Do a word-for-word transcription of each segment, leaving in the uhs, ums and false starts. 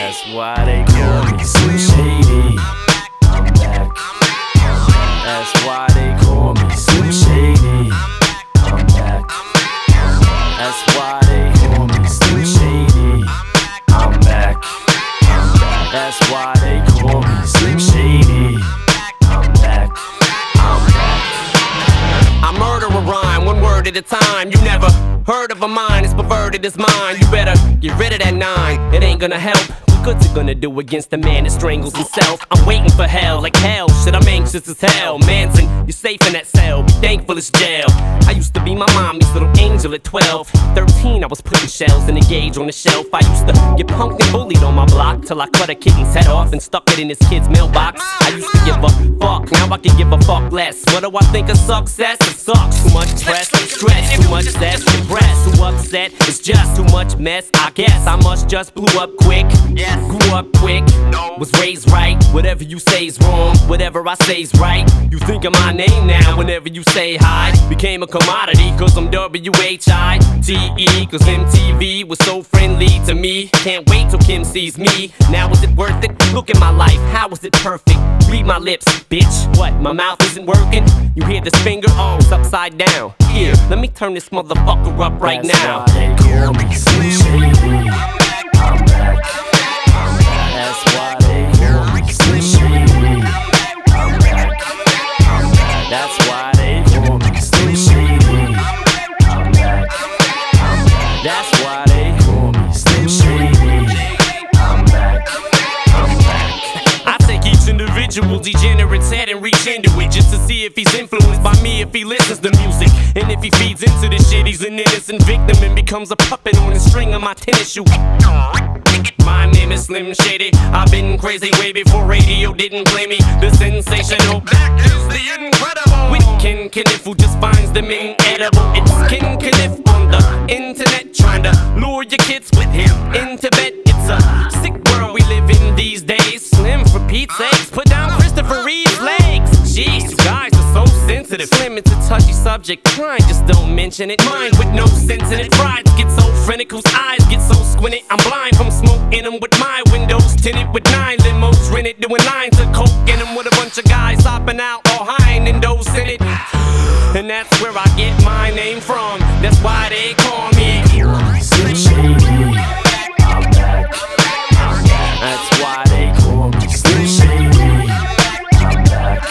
That's why they call me Slim Shady. I'm back. That's why they call me Slim Shady. I'm back. That's why they call me Slim Shady. I'm back. That's why they call me Slim Shady. I'm back. I'm back. I murder a rhyme, one word at a time. You never heard of a mind as perverted as mine. You better get rid of that nine, it ain't gonna help. What good's it gonna do against a man that strangles himself? I'm waiting for hell, like hell, shit, I'm anxious as hell. Manson, you're safe in that cell, be thankful it's jail. I used to be my mommy's little angel at twelve. Thirteen, I was putting shells in a gauge on the shelf. I used to get punked and bullied on my block till I cut a kitten's head off and stuck it in his kid's mailbox. I used to give a fuck, now I can give a fuck less. What do I think of success? It sucks, too much stress, stress, too much stress, depressed, too upset, it's just too much mess. I guess I must just blew up quick. Yes, grew up quick, was raised right. Whatever you say's wrong, whatever I say's right. You think of my name now whenever you say hi. Became a commodity cause I'm W H I T E, cause M T V was so friendly to me. Can't wait till Kim sees me. Now is it worth it? Look at my life, how is it perfect? Read my lips, bitch. What, my mouth isn't working? You hear this finger? Oh, it's upside down. Here, let me turn this motherfucker up right That's now. Why they call me Slim Shady. I'm back. That's why they call me Slim Shady. I'm back. That's why they call me Slim Shady. I'm back. That's why they call me Slim Shady. I'm back. I'm back. I take each individual degenerate's head and reach into it just to see if he's influenced by me, if he listens to music. And if he feeds into this shit, he's an innocent victim and becomes a puppet on the string of my tennis shoe. My name is Slim Shady. I've been crazy way before radio didn't play me. The sensational, that is the incredible. With Ken Kniff who just finds them inedible. It's Ken Kniff on the internet trying to lure your kids with him into bed. It's a sick world we live in these days. Slim for Pete's sakes, put down Christopher Reeve's legs. Jeez, you guys are so sensitive. Slim, it's a touchy subject, fine, just don't mention it. Mine with no sense in it. Pride gets so frenetic, whose eyes get so squinted. I'm blind from smoke in them with my windows tinted with nine limos rented, doing lines of coke in them with a bunch of guys hopping out all high and those in it. And that's where I get my name from. That's why they call me Slim Shady. I'm back. That's why they call me Slim Shady. I'm back.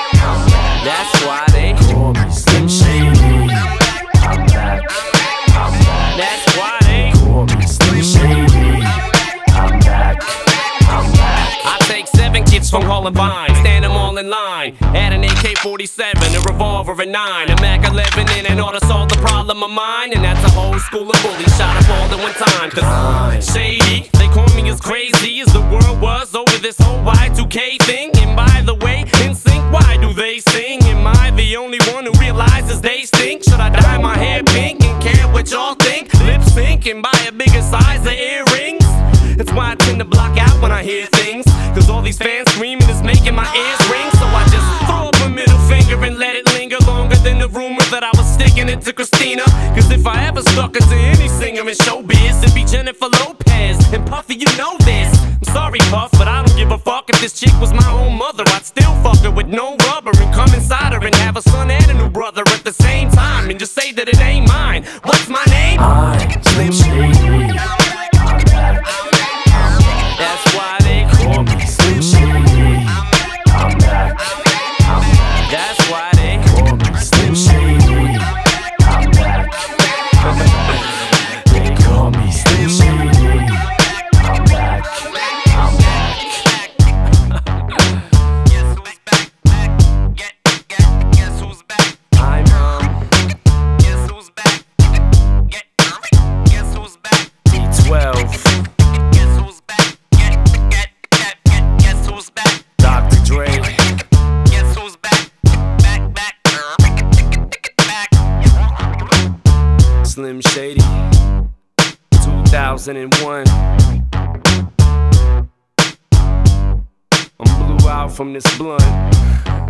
That's why they call me Slim Shady. I'm back. That's why they call me Slim Shady. I'm back. I'm back. I take seven kids from Columbine, stand them all in line. Add an A K forty-seven, a revolver, a nine, a Mac eleven, and an order to solve the problem of mine. And that's a whole school of bullies shot up all at one time. Cause Shady, they call me as crazy as the world was over this whole Y two K thing. And by the way, in sync, why do they sing? Am I the only one who realizes they stink? Should I dye my hair pink and care what y'all think? Lip sync and buy a bigger size of earrings? That's why I tend to block out when I hear things. Cause all these fans screaming is making my ears ring. So I just throw up a middle finger and let it linger longer than the rumor that I was sticking it to Christina. Cause if I ever stuck it to any singer in showbiz, it'd be Jennifer Lopez. And Puffy, you know this. I'm sorry, Puff, but I don't give a fuck. If this chick was my own mother, I'd still fuck her with no rubber and come inside her and have a son and a new brother at the same time and just say that it ain't mine. What's my name? I'm Slim Shady. I'm back. That's why they call me Slim Shady. I'm back. That's why they call me Slim Shady. I'm back. They call me Slim Shady. I'm back. I'm back. Guess who's back? Get, get, guess who's back? I'm um. Guess who's back? Get, guess who's back? B twelve. Guess who's back? Get, get, get, get, guess who's back? Doctor Dre. Guess who's back? Back, back, back. Slim Shady. two thousand one. I'm blew out from this blunt.